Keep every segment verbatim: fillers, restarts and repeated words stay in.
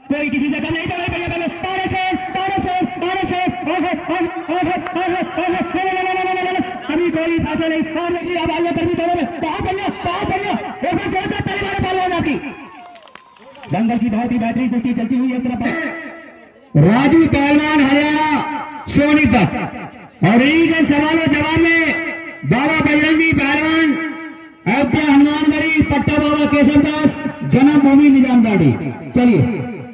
कोई किसी से कम नहीं। चलो भैया पहले तारे से तारे से तारे से अभी कोई फांसा नहीं। और देखिए अब आइए कर्मी दोनों में बहुत बढ़िया बहुत बढ़िया एक बार जोरदार ताली मारो पहलवान की। दंगल की बहुत ही बेहतरीन कुश्ती चलती हुई एक तरफ राजू पहलवान हरियाणा सोनीपत और इन्हीं सवालों जवाब में बाबा बजरंगी पहलवान अयोध्या हनुमानगढ़ी पट्टा बाबा केशवदास जन्मभूमि निजामदाड़ी। चलिए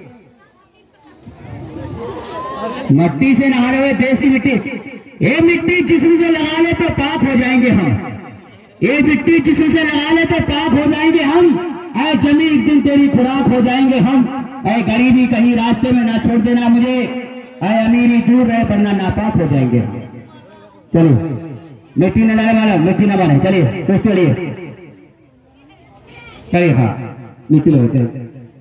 मट्टी से नहा रहे हुए देश की मिट्टी, ये मिट्टी जिस्म से लगा ले तो पाक हो जाएंगे हम, ये मिट्टी जिस्म से लगा ले तो पाक हो जाएंगे हम। ऐ जमी एक दिन तेरी खुराक हो जाएंगे हम। ऐ गरीबी कहीं रास्ते में ना छोड़ देना मुझे, ऐ अमीरी दूर रहे वरना नापाक हो जाएंगे। चलिए मिट्टी न डाले वाला मिट्टी न बने। चलिए कुछ चलिए चलिए हाँ मिट्टी लो। चलिए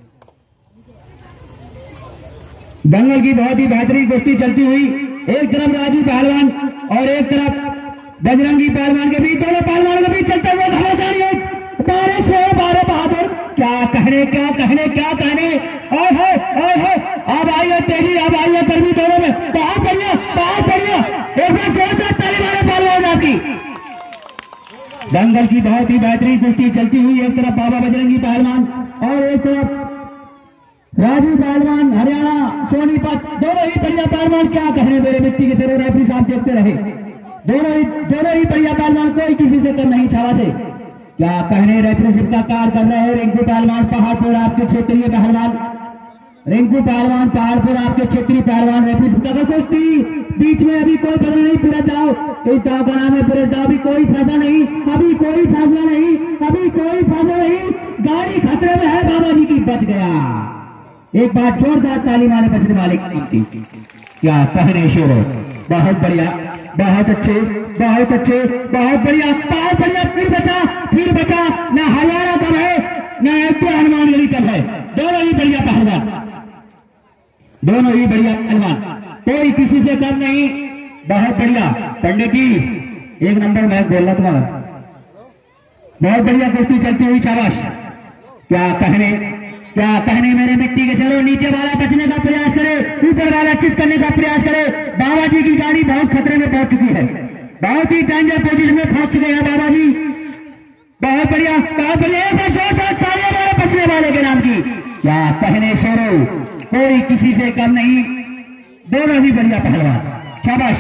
दंगल की बहुत ही बेहतरीन कुश्ती चलती हुई एक तरफ राजू पहलवान और एक तरफ बजरंगी पहलवान के बीच, दोनों पहलवानों के बीच चलते हुए घमासान बारह से बारह बहादुर। क्या कहने क्या कहने क्या कहने ओए है ओए है। अब आइए तेजी अब आइए कर्मी दोनों में बहुत बढ़िया बहुत बढ़िया एक बार जोरदार ताली मारो पहलवान की। दंगल की बहुत ही बेहतरीन कुश्ती चलती हुई एक तरफ बाबा बजरंगी पहलवान और एक तरफ राजू पहलवान हरियाणा सोनीपत। दोनों ही बढ़िया पहलवान क्या कहने मेरे मिट्टी के सिरों रेफरी साहब देखते रहे। दोनों ही दोनों ही बढ़िया पहलवान कोई किसी से कम नहीं छावा से। क्या कहने रेफरीशिप का कार्य कर रहे हैं रिंकू पहलवान पहाड़पुर आपके क्षेत्रीय पहलवान, रिंकू पहलवान पहाड़पुर आपके क्षेत्रीय पहलवान। रेफरीशिप का कुश्ती बीच में अभी कोई बदल नहीं, पूरा दाव इस दाव का नाम है पूरे दाव। अभी कोई फैसला नहीं अभी कोई फैसला नहीं अभी कोई फैसला नहीं। गाड़ी खतरे में है बाबा जी की बच गया। एक बार जोरदार ताली मारे बचने वाले की। क्या कहने शेरों बहुत बढ़िया बहुत अच्छे बहुत अच्छे बहुत बढ़िया बहुत बढ़िया। फिर बचा फिर बचा न हरियाणा कम है न अयोध्या हनुमानगढ़ी कम है। दोनों ही बढ़िया पहलवान दोनों ही बढ़िया पहलवान कोई किसी से कम नहीं। बहुत बढ़िया पंडित जी एक नंबर मैच बोल रहा तुम्हारा। बहुत बढ़िया कुश्ती चलती हुई शाबाश। क्या कहने क्या कहने मेरे मिट्टी के सिरों। नीचे वाला बचने का प्रयास करे ऊपर वाला चित करने का प्रयास करे। बाबा जी की गाड़ी बहुत खतरे में पहुंच चुकी है, बहुत ही डेंजर पोजीशन में पहुंच चुके हैं बाबा जी। बहुत बढ़िया बहुत बढ़िया बचने वाले के नाम की। क्या कहने शेरों कोई किसी से कम नहीं। दोनों ही बढ़िया पहलवान शाबाश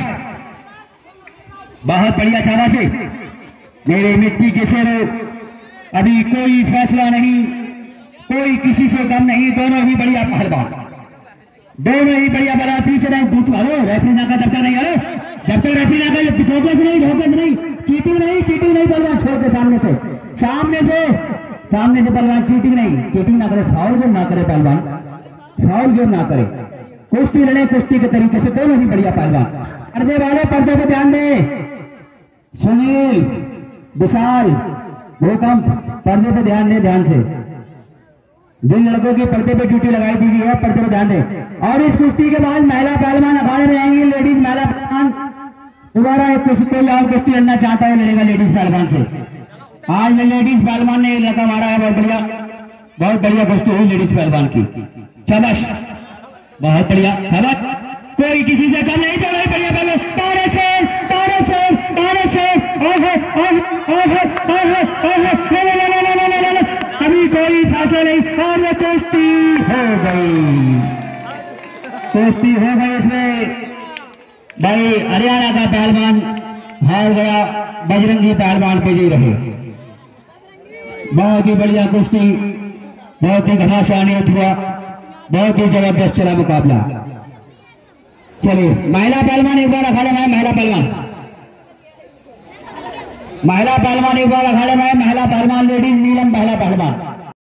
बहुत बढ़िया शाबाश है मेरे मिट्टी के शेरों। अभी कोई फैसला नहीं कोई किसी से कम नहीं। दोनों ही बढ़िया पहलवान दोनों ही बढ़िया बड़ा पीछे नहीं पूछ वालो रेफरी ना का दबका नहीं। अरे जब तक रेफरी ना का धोखे से नहीं धोखे से नहीं चीटिंग नहीं चीटिंग नहीं पहलवान छोड़ के सामने से सामने से सामने से पहलवान चीटिंग नहीं चीटिंग ना करे फाउल गेम ना करे पहलवान फाउल गेम ना करे। कुश्ती लड़े कुश्ती के तरीके से। दोनों ही बढ़िया पहलवान। पर्दे वाले पर्दे पे ध्यान दे। सुनील विशाल भूकंप पर्दे पे ध्यान दे ध्यान से। जिन लड़कों की पर्दे पे ड्यूटी लगाई दी गई है पर्दे पे ध्यान दें। और इस कुश्ती के बाद महिला पहलवान अखाड़े में आएंगी। लेडीज महिला पहलवान दोबारा एक कुश्ती कोई और कुश्ती लड़ना चाहता है लड़ेगा लेडीज पहलवान से। आज में लेडीज पहलवान ने लड़का मारा है बहुत बढ़िया बहुत बढ़िया कुश्ती हुई लेडीज पहलवान की। शाबाश बहुत बढ़िया शाबाश कोई किसी से कम नहीं। चलो बढ़िया पहले तारे से तारे से तारे से अभी कोई फांसा नहीं। और ये कुश्ती हो गई कुश्ती हो गई। इसमें भाई हरियाणा का पहलवान हार गया बजरंगी पहलवान विजयी रहे। बहुत ही बढ़िया कुश्ती बहुत ही घमासान हुआ बहुत ही जबरदस्त चला मुकाबला। चलिए महिला पहलवान एक बार अखाड़े में महिला पहलवान महिला पहलवान एक बार अखाड़े में महिला पहलवान लेडीज नीलम महिला पहलवान।